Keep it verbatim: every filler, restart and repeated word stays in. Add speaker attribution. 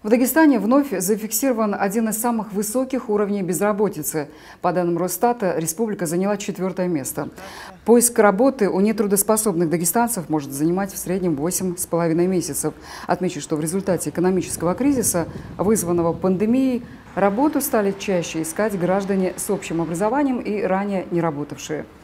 Speaker 1: В Дагестане вновь зафиксирован один из самых высоких уровней безработицы. По данным Росстата, республика заняла четвертое место. Поиск работы у нетрудоспособных дагестанцев может занимать в среднем восемь с половиной месяцев. Отмечу, что в результате экономического кризиса, вызванного пандемией, работу стали чаще искать граждане с общим образованием и ранее не работавшие.